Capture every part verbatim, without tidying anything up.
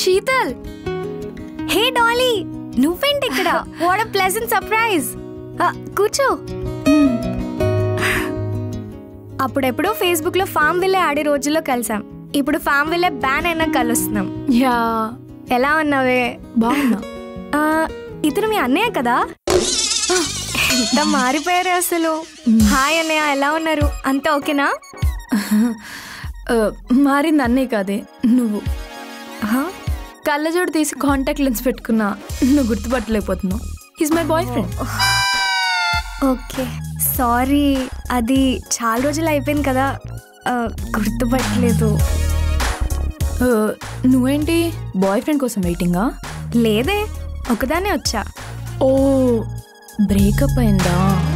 శీతల్, హే Dolly, నువ్వేంటి ఇక్కడ? What a pleasant surprise. కూర్చో. అప్పుడెప్పుడు ఫేస్బుక్ లో ఫామ్ విల్లే ఆడే రోజుల్లో కలిసాం. ఇప్పుడు ఫామ్ విల్లే బ్యాన్ అయినా కలుస్తున్నాం. యా, ఎలా ఉన్నావే? బాగున్నా. ఇతను మీ అన్నయ్య కదా? ఎంత మారిపోయారు అసలు. హాయ్ అన్నయ్య, ఎలా ఉన్నారు? అంతా ఓకేనా? మారింది అన్నయ్య కాదే, నువ్వు. కళ్ళజోడు తీసి కాంటాక్ట్ లెన్స్ పెట్టుకున్నా, నువ్వు గుర్తుపట్టలేకపోతున్నావు. He's my boyfriend. Okay, sorry, అది చాలా రోజులు అయిపోయింది కదా, గుర్తుపట్టలేదు. నువ్వేంటి బాయ్ ఫ్రెండ్ కోసం వెయిటింగా? లేదే, ఒకదానే వచ్చా. ఓ, బ్రేకప్ అయిందా?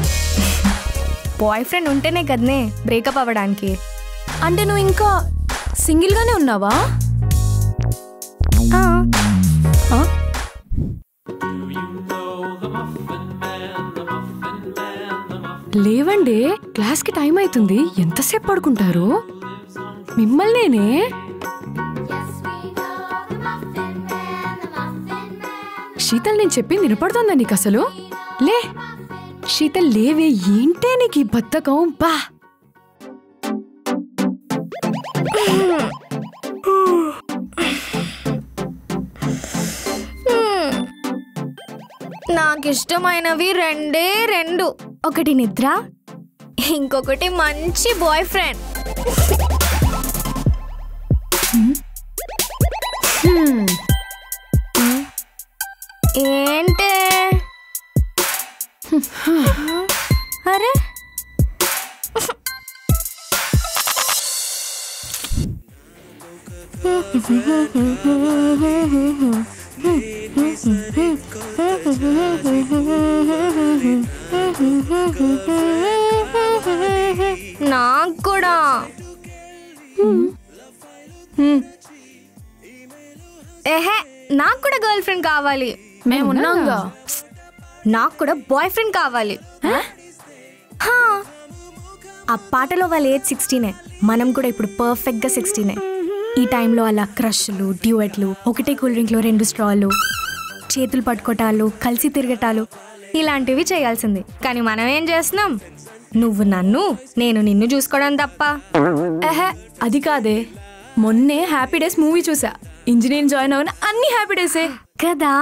బాయ్ ఫ్రెండ్ ఉంటేనే కదనే బ్రేకప్ అవ్వడానికి. అంటే నువ్వు ఇంకా సింగిల్గానే ఉన్నావా? లేవండి, క్లాస్కి టైం అవుతుంది. ఎంతసేపు పడుకుంటారు? మిమ్మల్నేనే. శీతల్, నేను చెప్పింది వినపడుతుందా నీకు అసలు? లే శీతల్, లేవే. ఏంటే నీకు ఈ బద్ధకం? బా. నాకు ఇష్టమైనవి రెండే రెండు. ఒకటి నిద్ర, ఇంకొకటి మంచి బాయ్ ఫ్రెండ్. ఏంటే? అరే, నాకు కూడా. ఏహే, నాకు కూడా గర్ల్ ఫ్రెండ్ కావాలి. మేమున్నాంగా. నాకు కూడా బాయ్ ఫ్రెండ్ కావాలి. ఆ పాటలో వాళ్ళ ఏజ్ సిక్స్టీనే, మనం కూడా ఇప్పుడు పర్ఫెక్ట్ గా సిక్స్టీనే. ఈ టైంలో అలా క్రష్లు, డ్యూయెట్లు, ఒకటే కూల్ డ్రింక్ లో రెండు స్ట్రాలు, చేతులు పట్టుకోటాలు, కలిసి తిరగటాలు, ఇలాంటివి చేయాల్సింది. కానీ మనం ఏం చేస్తున్నాం? నువ్వు నన్ను, నేను నిన్ను చూసుకోవడం తప్ప. ఏహే, అది కాదే. మొన్నే హ్యాపీ డేస్ మూవీ చూసా. ఇంజనీరింగ్ జాయిన్ అవన అన్ని హ్యాపీ డేసే కదా.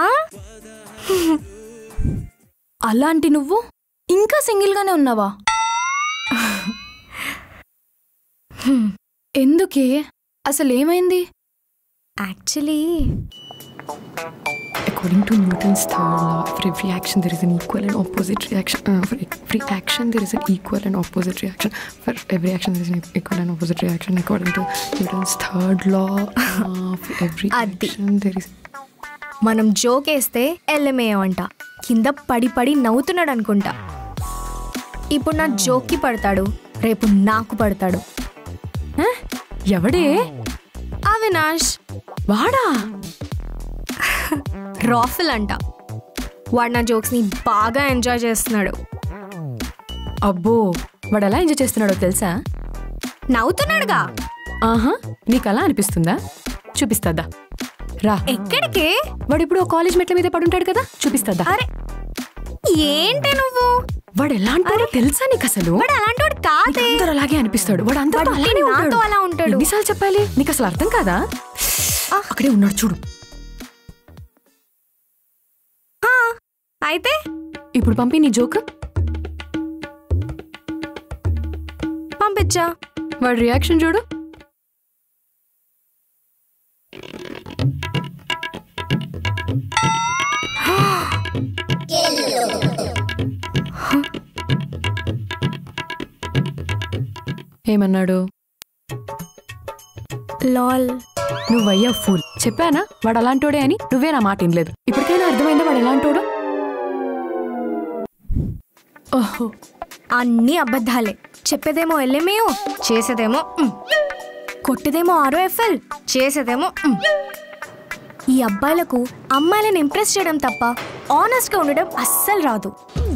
అలాంటి నువ్వు ఇంకా సింగిల్ గానే ఉన్నావా? ఎందుకే? అసలు ఏమైంది? Actually, according to Newton's third law, for every action there is an equal and opposite reaction. Uh, for every action there is an equal and opposite reaction. For every action there is an equal and opposite reaction. According to Newton's third law, uh, for every action there is. మనం joke వేస్తే LMA అంట, కింద పడి పడి నవ్వుతున్నాడు అనుకుంటా. ఇప్పుడు నా జోక్కి పడతాడు, రేపు నాకు పడతాడు. ఎవడే? అవినాష్. వాడా? రాఫిల్ అంట. వాడు నా జోక్స్ ని బాగా ఎంజాయ్ చేస్తున్నాడు. అబ్బో, వాడు ఎలా ఎంజాయ్ చేస్తున్నాడో తెలుసా? నవ్వుతున్నాడుగా. ఆహా, నీకు అలా అనిపిస్తుందా? చూపిస్తాదా రా. ఎక్కడికి? వాడు ఇప్పుడు కాలేజ్ మెట్ల మీద పడుంటాడు కదా, చూపిస్తాదా? అరే ఏంటి నువ్వు? వాడు ఎలాంటి తెలుసా నీకు అసలు? వాడు అలాంటి కాదే. అందరూ అలాగే అనిపిస్తాడు. వాడు అందరూ నాతో అలా ఉంటాడు. ఎన్నిసార్లు చెప్పాలి నీకు? అసలు అర్థం కాదా? అక్కడే ఉన్నాడు చూడు. అయితే ఇప్పుడు పంపి నీ జోక్. పంపించా. వాడి రియాక్షన్ చూడు. ఏమన్నాడు? లాల్. నువ్వయ్యా ఫూల్. చెప్పానా వాడు అలాంటోడే అని? నువ్వే నా మాట వినలేదు. ఇప్పటికైనా అర్థమైందా వాడు ఎలాంటోడు? ఓహో, అన్ని అబద్ధాలే. చెప్పేదేమో ఎల్ఎంఏ, చేసేదేమో కొట్టేదేమో ఆర్ఓఎఫ్ఎల్, చేసేదేమో. ఈ అబ్బాయిలకు అమ్మాయిలను ఇంప్రెస్ చేయడం తప్ప ఆనెస్ట్ గా ఉండడం అస్సలు రాదు.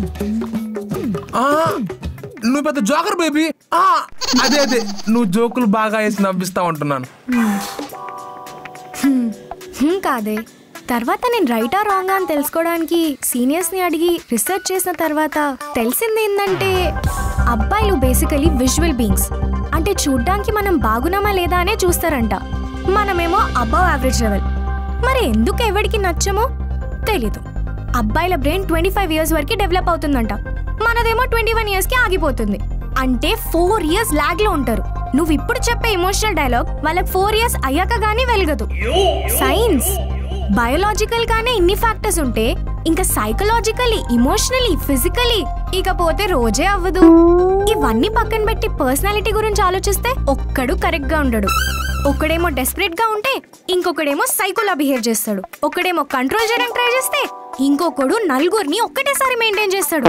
నువ్వు పెద్ద జోకర్ బేబీ. అదే అదే నువ్వు జోకులు బాగా వేసి నవ్విస్తా ఉంటున్నాను. కాదే. తర్వాత నేను రైటా రాంగా అని తెలుసుకోవడానికి సీనియర్స్ని అడిగి రీసెర్చ్ చేసిన తర్వాత తెలిసింది ఏంటంటే అబ్బాయిలు బేసికలీ విజువల్ బీయింగ్స్. అంటే చూడ్డానికి మనం బాగున్నామా లేదా అనే చూస్తారంట. మనమేమో అబవ్ యావరేజ్ లెవెల్. మరి ఎందుకు ఎవరికి నచ్చమో తెలీదు. అబ్బాయిల బ్రెయిన్ ట్వంటీ ఫైవ్ ఇయర్స్ వరకు డెవలప్ అవుతుందంట, మనదేమో ట్వంటీ వన్ ఇయర్స్కి ఆగిపోతుంది. అంటే ఫోర్ ఇయర్స్ లాగ్లో ఉంటారు. నువ్వు ఇప్పుడు చెప్పే ఎమోషనల్ డైలాగ్ వాళ్ళకి ఫోర్ ఇయర్స్ అయ్యాక గానీ వెలగదు. సైన్స్ బయోలాజికల్ గానే ఇన్ని ఫ్యాక్టర్స్ ఉంటే ఇంకా సైకలాజికలీ, ఇమోషనలీ, ఫిజికలీ ఇకపోతే రోజే అవ్వదు. ఇవన్నీ పక్కన పెట్టి పర్సనాలిటీ గురించి ఆలోచిస్తే ఒక్కడు కరెక్ట్ గా ఉండడు. ఒకడేమో డెస్పరేట్ గా ఉంటే ఇంకొకడేమో సైకోలా బిహేవ్ చేస్తాడు. ఒకడేమో కంట్రోల్ చేయడానికి ట్రై చేస్తే ఇంకొకడు నలుగురిని ఒక్కటేసారి మెయింటైన్ చేస్తాడు.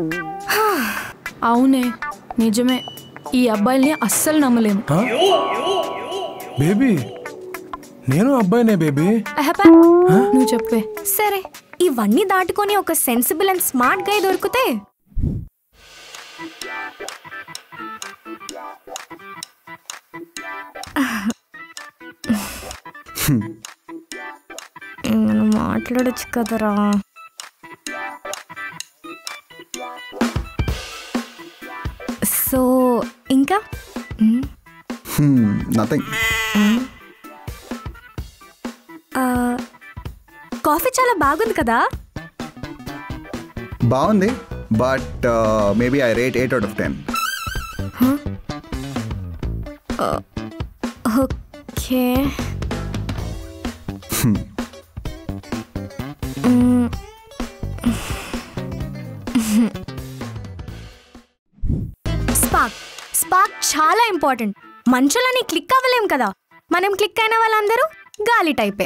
అవునే, నిజమే. ఈ అబ్బాయిల్ని అస్సలు నమ్మలేము. బేబీ నేను అబ్బాయినే బేబీ. నువ్వు చెప్పే. సరే, ఇవన్నీ దాటుకొని ఒక సెన్సిబుల్ అండ్ స్మార్ట్ గా దొరికితే మాట్లాడొచ్చు కదరా. సో ఇంకా నథింగ్. కాఫీ చాలా బాగుంది కదా. బాగుంది, but maybe I rate eight out of ten. Okay. Spark spark చాలా ఇంపార్టెంట్. మనుషులని క్లిక్ అవ్వలేం కదా. మనం క్లిక్ అయిన వాళ్ళందరూ గాలి టైపే.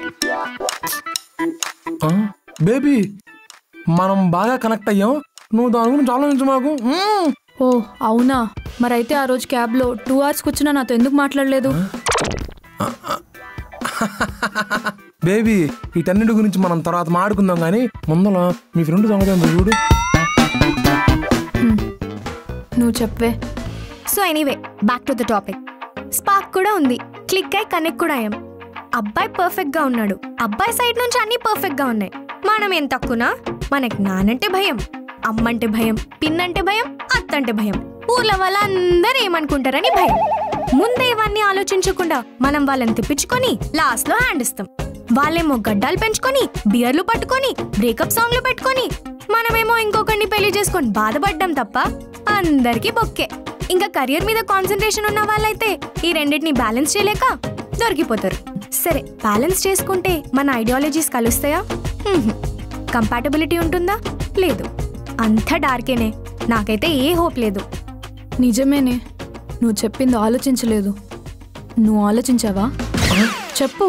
బేబీ మనం బాగా కనెక్ట్ అయ్యాం. నువ్వు దాని గురించి ఆలోచించు మాకు. ఓ అవునా, మరైతే ఆ రోజు క్యాబ్లో టూ అవర్స్ కూర్చున్నా నాతో ఎందుకు మాట్లాడలేదు? బేబీ వీటన్నిటి గురించి మనం తర్వాత మాట్లాడుకుందాం, కానీ ముందర మీ ఫ్రెండ్ సంగతి ఏంటో చూడు. నువ్వు చెప్పే. So anyway, back to the topic. Spark కూడా ఉంది, క్లిక్ అయి కనెక్ట్ కూడా అయ్యాం. అబ్బాయి పర్ఫెక్ట్ గా ఉన్నాడు, అబ్బాయి సైడ్ నుంచి అన్ని పర్ఫెక్ట్ గా ఉన్నాయి. మనం ఏం తక్కువనా? మనకి నానంటే భయం, అమ్మంటే భయం, పిన్నంటే భయం, అత్తంటే భయం, ఊర్లో వాళ్ళందరూ ఏమనుకుంటారని భయం. ముందే ఇవన్నీ ఆలోచించకుండా మనం వాళ్ళని తిప్పించుకొని లాస్ట్ లో హ్యాండ్ ఇస్తాం. వాళ్ళేమో గడ్డాలు పెంచుకొని, బియర్లు పట్టుకొని, బ్రేకప్ సాంగ్లు పెట్టుకొని, మనమేమో ఇంకొకరిని పెళ్లి చేసుకొని బాధపడ్డాం తప్ప అందరికీ బొక్కే. ఇంకా కెరియర్ మీద కాన్సన్ట్రేషన్ ఉన్న వాళ్ళైతే ఈ రెండింటిని బ్యాలెన్స్ చేయలేక దొరికిపోతారు. సరే, బ్యాలెన్స్ చేసుకుంటే మన ఐడియాలజీస్ కలుస్తాయా? కంపాటబిలిటీ ఉంటుందా? లేదు. అంతా డార్కేనే. నాకైతే ఏ హోప్ లేదు. నిజమేనే, నువ్వు చెప్పింది ఆలోచించలేదు. నువ్వు ఆలోచించావా? చెప్పు.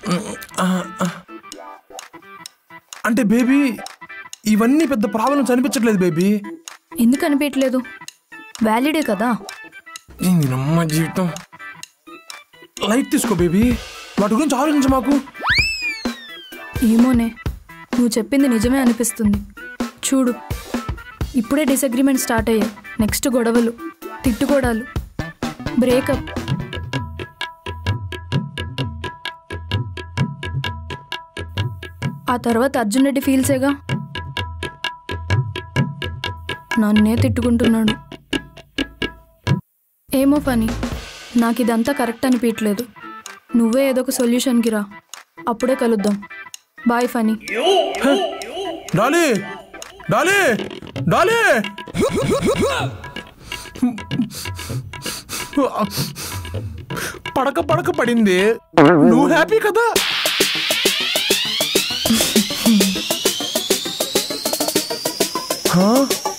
అంటే బేబీ ఇవన్నీ పెద్ద ప్రాబ్లమ్స్ అనిపించట్లేదు బేబీ. ఎందుకు అనిపించలేదు? వ్యాలిడే కదా. నమ్మ జీవితం లైట్ తీసుకో బేబీ, వాటి గురించి ఆలోచించు మాకు. ఏమోనే, నువ్వు చెప్పింది నిజమే అనిపిస్తుంది. చూడు, ఇప్పుడే డిసగ్రిమెంట్ స్టార్ట్ అయ్యాయి. నెక్స్ట్ గొడవలు, తిట్టుకోవడాలు, బ్రేకప్. ఆ తర్వాత అర్జున్ రెడ్డి ఫీల్సేగా. నన్నే తిట్టుకుంటున్నాడు. ఏమో ఫనీ, నాకు ఇదంతా కరెక్ట్ అనిపించట్లేదు. నువ్వే ఏదో ఒక సొల్యూషన్కి రా, అప్పుడే కలుద్దాం. Bye funny. Dolly Dolly Dolly పడక పడక పడింది. నువ్వు హ్యాపీ కదా? Huh?